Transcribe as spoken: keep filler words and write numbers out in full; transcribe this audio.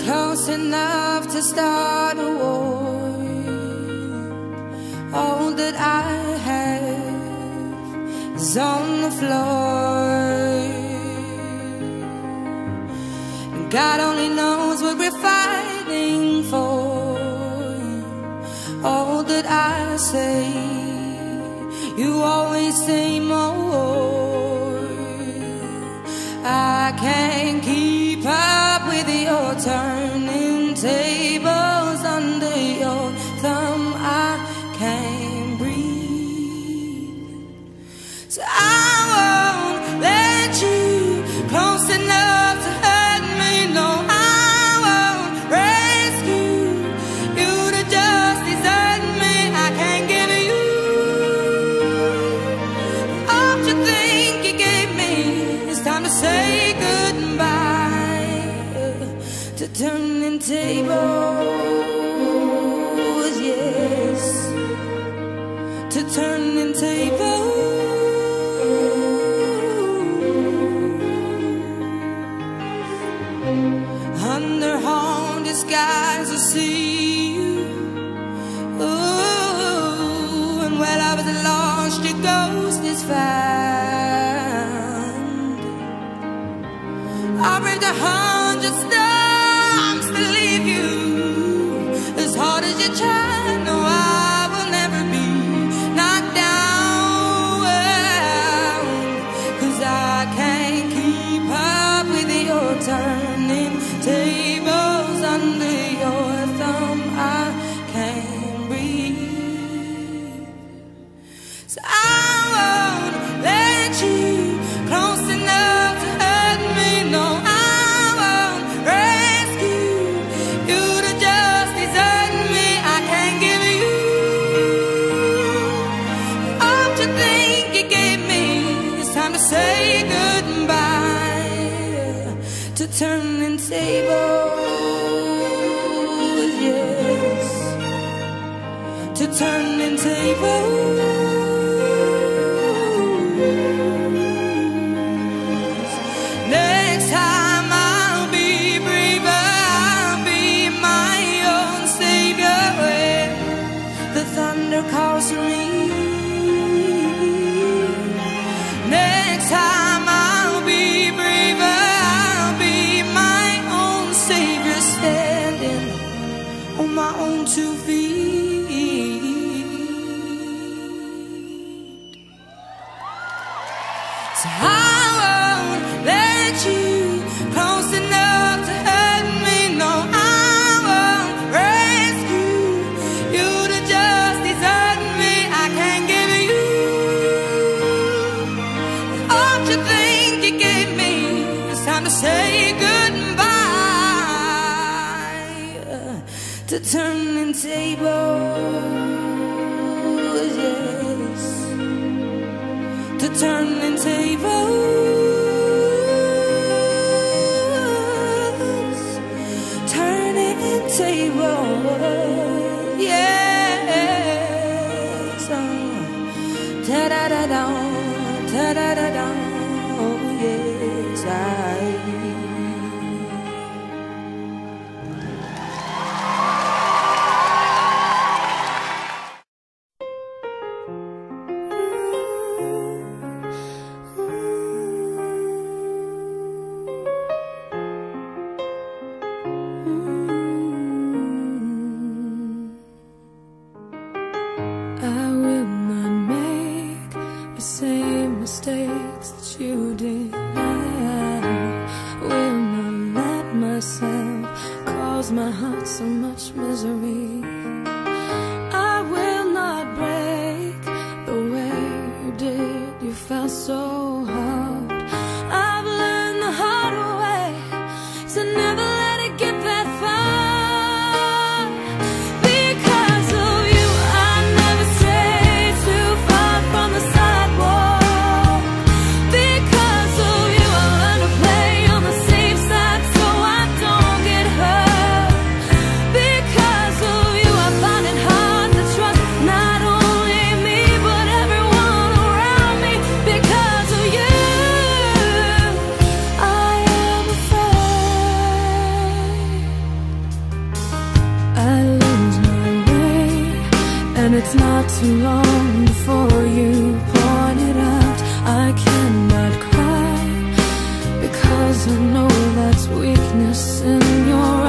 close enough to start a war. All that I have is on the floor, and God only knows what we're fighting for. All that I say, you always say more. I can't keep up with your turning tables under your thumb. I can't breathe, so I won't let you close enough to hurt me. No, I won't rescue you to just desert me. I can't give you all you think you gave me. It's time to say goodbye to turning tables, yes, to turning tables. Under haunted skies I see you. Ooh, and while I was lost, your ghost is found. I braved a hundred storms to leave you. As hard as you try, no, I will never be knocked down. 'Cause I can't keep up with your turning tables under your thumb. I can't breathe, so I won't let you close enough to hurt me. No, I won't rescue you to just desert me. I can't give you all you think you gave me. It's time to say goodbye to turning tables, yes, to turning tables. Next time I'll be braver, I'll be my own savior when the thunder calls me. Next time I'll be braver, I'll be my own savior, standing on my own two feet. So I won't let you close enough to hurt me. No, I won't rescue you to just desert me. I can't give you all you think you gave me. It's time to say goodbye to turning tables, yes, to turning tables, turning tables, yes. Da da da da, da da da da, yes, I. I will not make the same mistakes that you did. I will not let myself cause my heart so much misery. I will not break the way you did. You felt so hard. I've learned the hard way to never let it get that far. Because of you, I find it's not too long before you point it out. I cannot cry because I know that's weakness in your